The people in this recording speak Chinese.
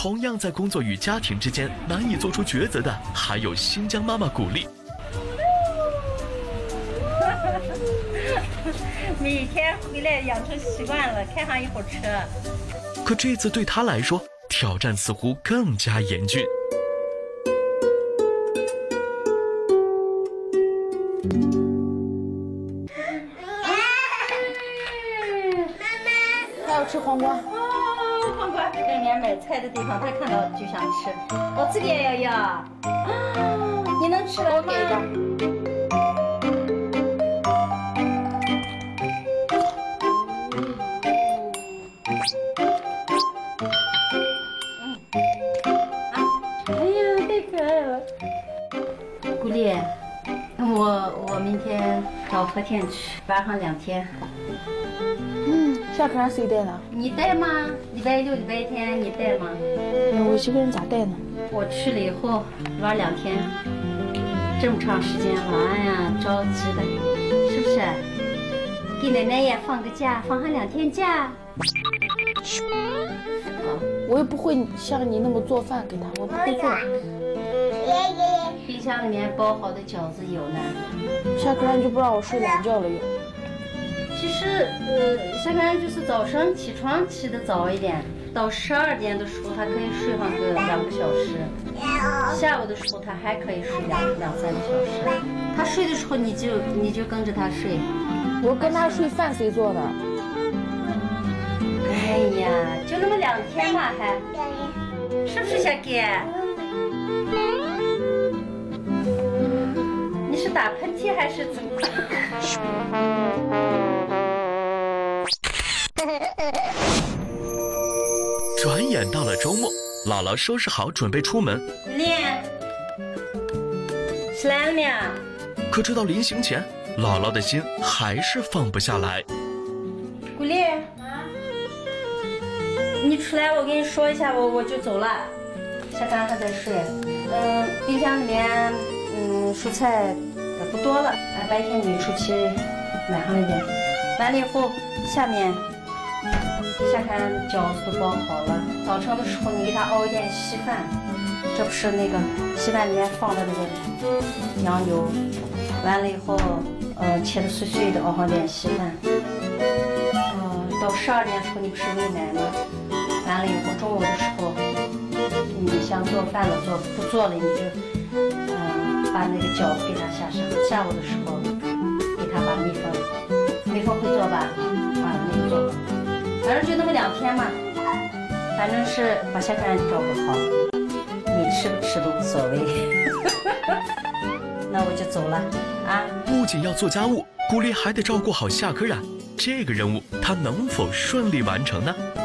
同样在工作与家庭之间难以做出抉择的，还有新疆妈妈古丽。 每天回来养成习惯了，开上一会儿车。 可这次对她来说，挑战似乎更加严峻。 他要吃黄瓜。 黄瓜，这里面买菜的地方，他看到就想吃。我这个也要。你能吃了吗？ 给一个。 古丽，我明天找和田去，晚上2天。 下课谁带呢？ 你带吗？礼拜六、礼拜天你带吗？ 我一个人咋带呢？ 我去了以后玩2天，这么长时间玩呀，着急的，是不是？给奶奶也放个假，放上2天假。 我又不会像你那么做饭给他，我不会做。 冰箱里面包好的饺子有呢。 下课你就不让我睡懒觉了又。 其实，下班就是早上起床起得早一点，到12点的时候他可以睡上个2个小时，下午的时候他还可以睡2、3个小时。他睡的时候你就跟着他睡。 我跟他睡，饭谁做的？ 哎呀，就那么2天嘛，还是不是小哥？你是打喷嚏还是怎么？ 转眼到了周末，姥姥收拾好准备出门。 练，起来了没有？ 可直到临行前，姥姥的心还是放不下来。 古丽，你出来，我跟你说一下，我就走了。小刚还在睡。冰箱里面蔬菜不多了，白天你出去买上一点。完了以后，下面下看饺子都包好了，早晨的时候你给他熬一点稀饭，这不是那个稀饭里面放的那个羊油，完了以后切的碎碎的，熬上点稀饭。到12点的时候你不是喂奶吗？完了以后中午的时候，你想做饭了做，不做了你就把那个饺子给他下上。下午的时候给他把蜜蜂会做吧，把那个做好。反正就那么2天嘛，反正是把下看照顾好，你吃不吃都无所谓。那我就走了啊！ 不仅要做家务，古丽还得照顾好夏可冉，这个任务她能否顺利完成呢？